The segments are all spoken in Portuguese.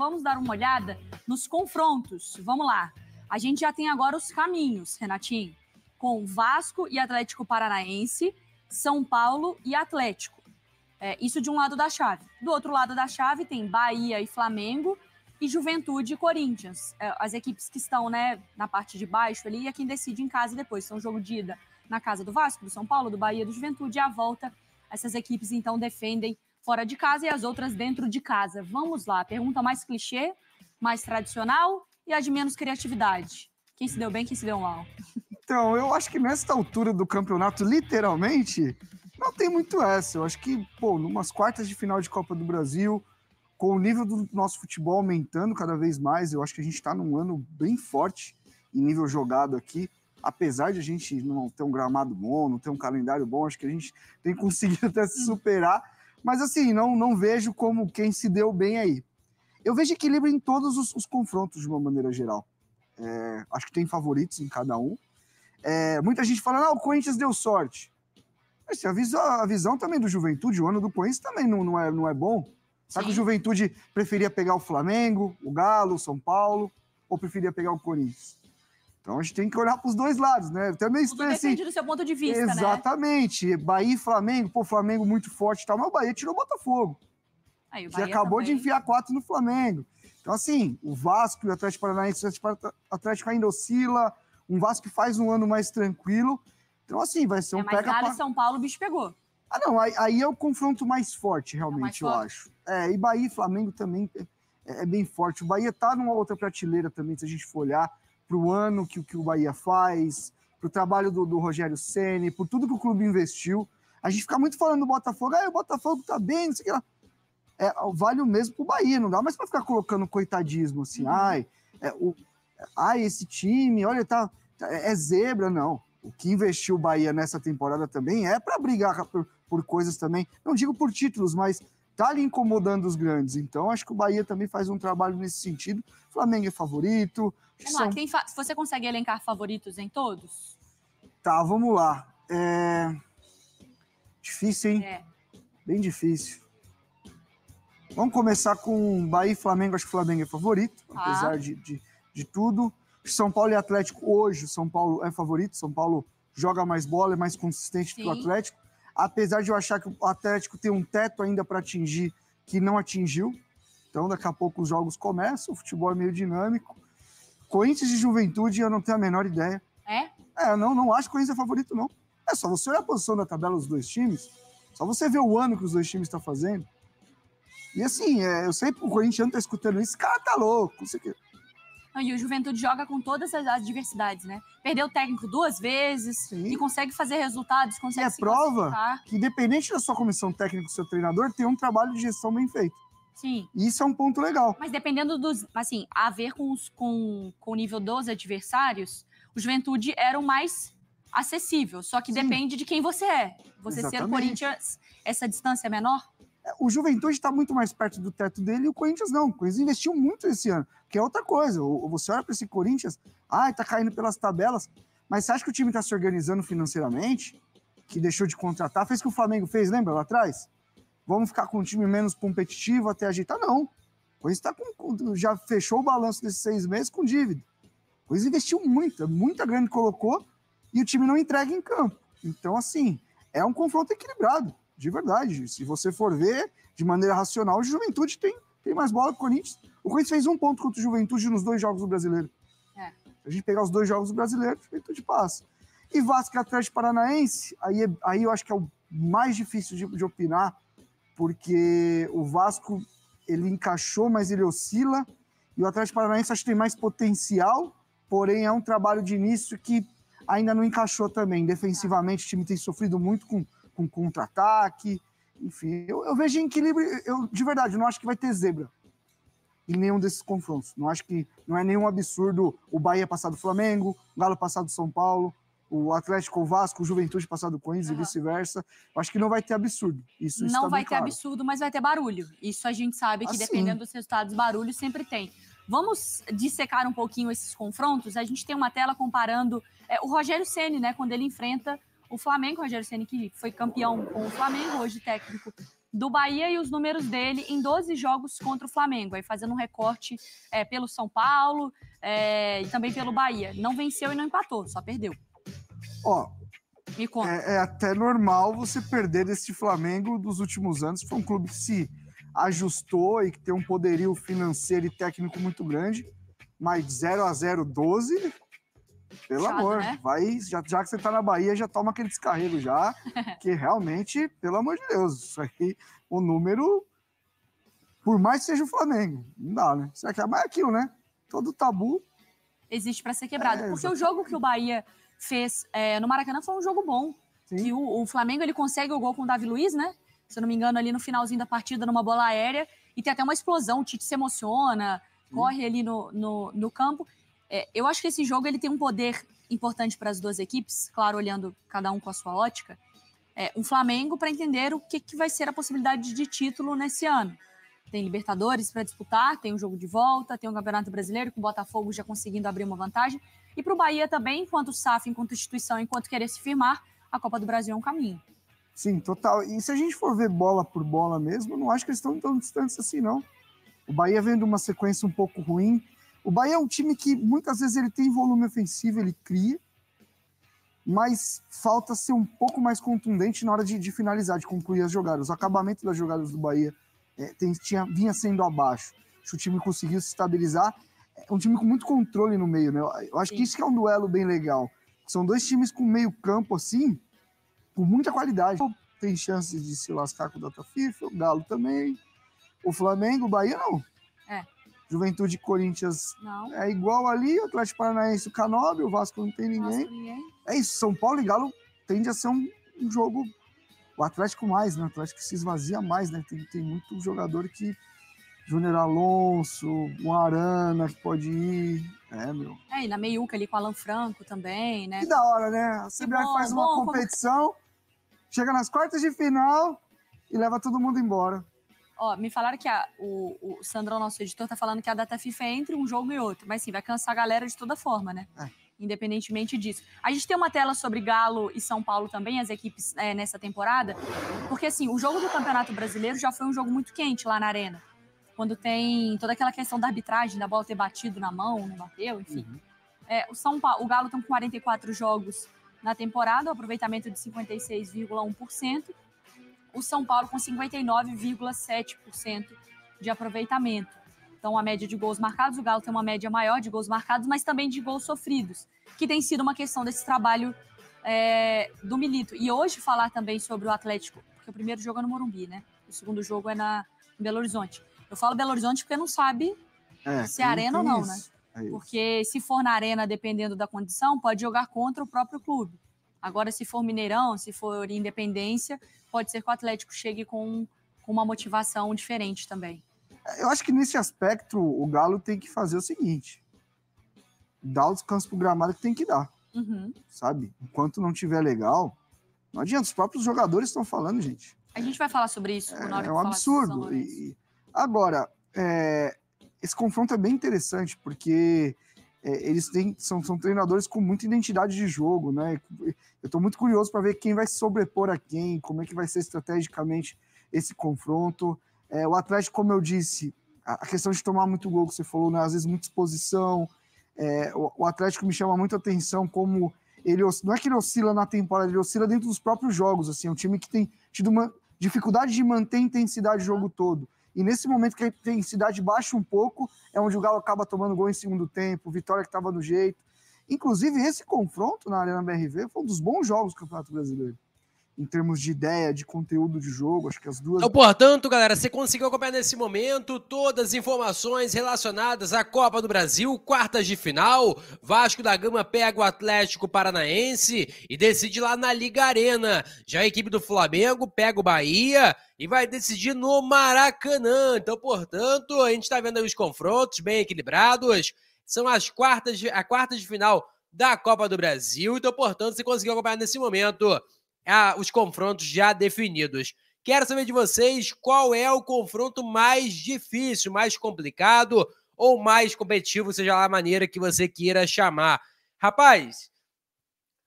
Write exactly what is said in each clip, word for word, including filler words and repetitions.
vamos dar uma olhada nos confrontos. Vamos lá. A gente já tem agora os caminhos, Renatinho, com Vasco e Atlético Paranaense, São Paulo e Atlético. É, isso de um lado da chave. Do outro lado da chave tem Bahia e Flamengo e Juventude e Corinthians. É, as equipes que estão, né, na parte de baixo ali é quem decide em casa depois. São jogo de ida na casa do Vasco, do São Paulo, do Bahia, do Juventude. E a volta, essas equipes então defendem fora de casa e as outras dentro de casa. Vamos lá, pergunta mais clichê, mais tradicional e a de menos criatividade. Quem se deu bem, quem se deu mal? Então, eu acho que nesta altura do campeonato, literalmente, não tem muito essa. Eu acho que, pô, numas quartas de final de Copa do Brasil, com o nível do nosso futebol aumentando cada vez mais, eu acho que a gente está num ano bem forte em nível jogado aqui. Apesar de a gente não ter um gramado bom, não ter um calendário bom, acho que a gente tem conseguido até se superar. Mas, assim, não, não vejo como quem se deu bem aí. Eu vejo equilíbrio em todos os, os confrontos, de uma maneira geral. É, acho que tem favoritos em cada um. É, muita gente fala, não, o Corinthians deu sorte. Mas a visão, a visão também do Juventude, o ano do Corinthians também não, não, é, não é bom. Será que o Juventude preferia pegar o Flamengo, o Galo, o São Paulo, ou preferia pegar o Corinthians? Então a gente tem que olhar para os dois lados, né? Também Tudo depende assim, do seu ponto de vista, exatamente. Né? Bahia e Flamengo, pô, Flamengo muito forte e tal, mas o Bahia tirou o Botafogo. Aí, o que Bahia acabou também. de enfiar quatro no Flamengo. Então, assim, o Vasco e o Atlético Paranaense, o Atlético ainda oscila, um Vasco que faz um ano mais tranquilo. Então, assim, vai ser um é, mas pega... Galo e São Paulo o bicho pegou. Ah, não, aí, aí é o confronto mais forte, realmente, é mais eu forte. acho. É, e Bahia e Flamengo também é, é bem forte. O Bahia tá numa outra prateleira também, se a gente for olhar pro ano que, que o Bahia faz, pro trabalho do, do Rogério Ceni, por tudo que o clube investiu. A gente fica muito falando do Botafogo, ah, o Botafogo tá bem, não sei o que lá. É, vale o mesmo pro Bahia, não dá mais pra ficar colocando coitadismo, assim, uhum. ai, é, o, ai, esse time, olha, tá, é, é zebra, não. O que investiu o Bahia nessa temporada também é para brigar por, por coisas também, não digo por títulos, mas tá ali incomodando os grandes. Então, acho que o Bahia também faz um trabalho nesse sentido. O Flamengo é favorito. Vamos lá, quem fa... você consegue elencar favoritos em todos? Tá, vamos lá. É... Difícil, hein? É. Bem difícil. Vamos começar com Bahia e Flamengo. Acho que o Flamengo é favorito, ah. apesar de, de, de tudo. São Paulo e Atlético, hoje, o São Paulo é favorito. São Paulo joga mais bola, é mais consistente Sim. que o Atlético. Apesar de eu achar que o Atlético tem um teto ainda para atingir, que não atingiu. Então, daqui a pouco os jogos começam, o futebol é meio dinâmico. Corinthians e Juventude, eu não tenho a menor ideia. É? É, não, não acho que o Corinthians é favorito, não. É só você olhar a posição da tabela dos dois times, só você ver o ano que os dois times estão fazendo. E assim, é, eu sei que o Corinthians tá escutando isso, esse cara tá louco, não sei o quê. E o Juventude joga com todas as adversidades, né? Perdeu o técnico duas vezes Sim. e consegue fazer resultados, consegue e é se prova que, independente da sua comissão técnica do seu treinador, tem um trabalho de gestão bem feito. Sim. E isso é um ponto legal. Mas dependendo dos... Assim, a ver com, os, com, com o nível dos adversários, o Juventude era o mais acessível. Só que Sim. depende de quem você é. Você Exatamente. Ser Corinthians, essa distância é menor? O Juventude está muito mais perto do teto dele e o Corinthians não. O Corinthians investiu muito esse ano, que é outra coisa. Você olha para esse Corinthians, ai, tá caindo pelas tabelas, mas você acha que o time está se organizando financeiramente? Que deixou de contratar? Fez o que o Flamengo fez, lembra lá atrás? Vamos ficar com um time menos competitivo até ajeitar? Não. O Corinthians tá com, já fechou o balanço desses seis meses com dívida. O Corinthians investiu muito, muita grana colocou e o time não entrega em campo. Então, assim, é um confronto equilibrado. De verdade, se você for ver de maneira racional, o Juventude tem, tem mais bola que o Corinthians. O Corinthians fez um ponto contra o Juventude nos dois jogos do Brasileiro. É. Se a gente pegar os dois jogos do Brasileiro, o Juventude passa. E Vasco e Atlético Paranaense, aí, aí eu acho que é o mais difícil de, de opinar, porque o Vasco, ele encaixou, mas ele oscila, e o Atlético Paranaense acho que tem mais potencial, porém é um trabalho de início que ainda não encaixou também. Defensivamente, o time tem sofrido muito com com contra-ataque, enfim, eu, eu vejo em equilíbrio, eu, de verdade, eu não acho que vai ter zebra em nenhum desses confrontos, não acho que, não é nenhum absurdo o Bahia passar do Flamengo, o Galo passar do São Paulo, o Atlético, o Vasco, o Juventude passar do Corinthians uhum. e vice-versa, eu acho que não vai ter absurdo, isso Não vai ter claro. absurdo, mas vai ter barulho, isso a gente sabe que assim. Dependendo dos resultados, barulho sempre tem. Vamos dissecar um pouquinho esses confrontos, a gente tem uma tela comparando é, o Rogério Ceni, né, quando ele enfrenta o Flamengo, o Rogério Ceni que foi campeão com o Flamengo, hoje técnico do Bahia e os números dele em doze jogos contra o Flamengo, aí fazendo um recorte é, pelo São Paulo é, e também pelo Bahia. Não venceu e não empatou, só perdeu. Ó, Me conta. É, é até normal você perder desse Flamengo dos últimos anos, que foi um clube que se ajustou e que tem um poderio financeiro e técnico muito grande, mas zero a zero, doze, pelo Chato, amor, né? vai, já, já que você tá na Bahia, já toma aquele descarrego já, que realmente, pelo amor de Deus, isso aqui, o número, por mais que seja o Flamengo, não dá, né? Será que é mais aquilo, né? Todo tabu existe para ser quebrado, é, porque o jogo que o Bahia fez é, no Maracanã foi um jogo bom, Sim. que o, o Flamengo ele consegue o gol com o Davi Luiz, né? Se eu não me engano, ali no finalzinho da partida, numa bola aérea, e tem até uma explosão, o Tite se emociona, Sim. corre ali no, no, no campo. É, eu acho que esse jogo ele tem um poder importante para as duas equipes, claro, olhando cada um com a sua ótica. É, um Flamengo para entender o que, que vai ser a possibilidade de título nesse ano. Tem Libertadores para disputar, tem um jogo de volta, tem um Campeonato Brasileiro com o Botafogo já conseguindo abrir uma vantagem. E para o Bahia também, enquanto S A F, enquanto instituição, enquanto querer se firmar, a Copa do Brasil é um caminho. Sim, total. E se a gente for ver bola por bola mesmo, eu não acho que eles estão tão distantes assim, não. O Bahia vem de uma sequência um pouco ruim. O Bahia é um time que muitas vezes ele tem volume ofensivo, ele cria, mas falta ser um pouco mais contundente na hora de, de finalizar, de concluir as jogadas. O acabamento das jogadas do Bahia é, tem, tinha, vinha sendo abaixo. Acho que o time conseguiu se estabilizar. É um time com muito controle no meio, né? Eu acho Sim. que isso que é um duelo bem legal. São dois times com meio campo, assim, com muita qualidade. Tem chances de se lascar com o Data FIFA, o Galo também. O Flamengo, o Bahia não. É. Juventude e Corinthians não. é igual ali, o Atlético Paranaense, o Canóbio, o Vasco não tem ninguém. ninguém. É isso, São Paulo e Galo tende a ser um, um jogo... O Atlético mais, né? O Atlético se esvazia mais, né? Tem, tem muito jogador que... Júnior Alonso, o Arana que pode ir. É, meu. É, e na meiuca ali com o Alan Franco também, né? Que da hora, né? A C B F bom, faz uma bom, competição, como... chega nas quartas de final e leva todo mundo embora. Ó, me falaram que a, o, o Sandrão, nosso editor, tá falando que a data FIFA é entre um jogo e outro. Mas sim, vai cansar a galera de toda forma, né? É. Independentemente disso. A gente tem uma tela sobre Galo e São Paulo também, as equipes é, nessa temporada. Porque, assim, o jogo do Campeonato Brasileiro já foi um jogo muito quente lá na Arena. Quando tem toda aquela questão da arbitragem, da bola ter batido na mão, não bateu, enfim. Uhum. É, o, São Paulo, o Galo estão com quarenta e quatro jogos na temporada, o aproveitamento de cinquenta e seis vírgula um por cento. O São Paulo com cinquenta e nove vírgula sete por cento de aproveitamento. Então, a média de gols marcados, o Galo tem uma média maior de gols marcados, mas também de gols sofridos, que tem sido uma questão desse trabalho é, do Milito. E hoje falar também sobre o Atlético, porque o primeiro jogo é no Morumbi, né? O segundo jogo é na, em Belo Horizonte. Eu falo Belo Horizonte porque não sabe é, se é arena ou não, isso. né? É porque se for na arena, dependendo da condição, pode jogar contra o próprio clube. Agora, se for Mineirão, se for Independência, pode ser que o Atlético chegue com, com uma motivação diferente também. Eu acho que nesse aspecto, o Galo tem que fazer o seguinte. Dar o descanso pro gramado que tem que dar. Uhum. Sabe? Enquanto não tiver legal, não adianta. Os próprios jogadores estão falando, gente. A gente vai falar sobre isso. É, na hora é um absurdo. E, Agora, é, esse confronto é bem interessante, porque é, eles têm, são, são treinadores com muita identidade de jogo, né? Eu estou muito curioso para ver quem vai se sobrepor a quem, como é que vai ser estrategicamente esse confronto. É, o Atlético, como eu disse, a questão de tomar muito gol que você falou, né? Às vezes muita exposição. É, o, o Atlético me chama muito a atenção como ele, não é que ele oscila na temporada, ele oscila dentro dos próprios jogos. Assim, é um time que tem tido uma dificuldade de manter a intensidade do jogo todo. E nesse momento que a intensidade baixa um pouco, é onde o Galo acaba tomando gol em segundo tempo, Vitória que estava no jeito. Inclusive, esse confronto na Arena B R V foi um dos bons jogos do Campeonato Brasileiro. Em termos de ideia, de conteúdo de jogo, acho que as duas... Então, portanto, galera, você conseguiu acompanhar nesse momento todas as informações relacionadas à Copa do Brasil, quartas de final. Vasco da Gama pega o Atlético Paranaense e decide lá na Liga Arena. Já a equipe do Flamengo pega o Bahia e vai decidir no Maracanã. Então, portanto, a gente está vendo aí os confrontos bem equilibrados. São as quartas de, a quartas de final da Copa do Brasil. Então, portanto, você conseguiu acompanhar nesse momento ah, os confrontos já definidos. Quero saber de vocês qual é o confronto mais difícil, mais complicado ou mais competitivo, seja lá a maneira que você queira chamar. Rapaz,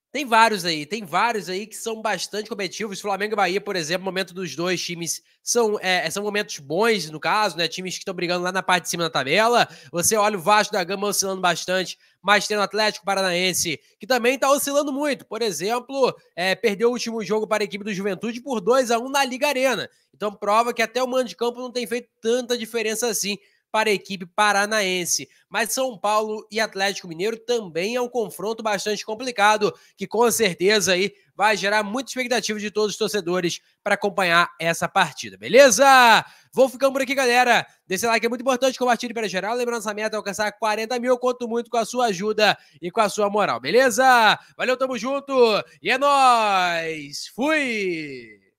Tem vários aí, tem vários aí que são bastante competitivos. Flamengo e Bahia, por exemplo, o momento dos dois times são, é, são momentos bons, no caso, né? Times que estão brigando lá na parte de cima da tabela. Você olha o Vasco da Gama oscilando bastante, mas tem o Atlético Paranaense, que também está oscilando muito. Por exemplo, é, perdeu o último jogo para a equipe do Juventude por dois a um na Liga Arena. Então prova que até o mando de campo não tem feito tanta diferença assim para a equipe paranaense. Mas São Paulo e Atlético Mineiro também é um confronto bastante complicado, que com certeza aí vai gerar muita expectativa de todos os torcedores para acompanhar essa partida, beleza? Vou ficando por aqui, galera. Desse like é muito importante, compartilhe para geral. Lembrando, essa meta é alcançar quarenta mil, eu conto muito com a sua ajuda e com a sua moral, beleza? Valeu, tamo junto e é nóis! Fui!